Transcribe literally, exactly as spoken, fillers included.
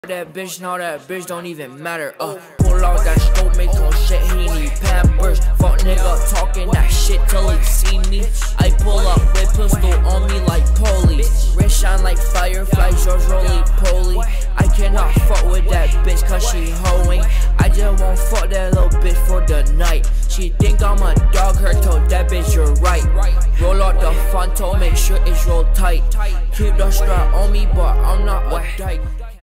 That bitch, now that bitch don't even matter. Uh, pull out that scope, make on shit, he need pampers. Fuck nigga talking that shit till he see me. I pull up with pistol on me like police. Wrist shine like fireflies, yours roly poly. I cannot fuck with that bitch cause she hoeing. I just won't fuck that little bitch for the night. She think I'm a dog, her told that bitch you're right. Roll out the Fonto, make sure it's roll tight. Keep the strap on me, but I'm not a dyke.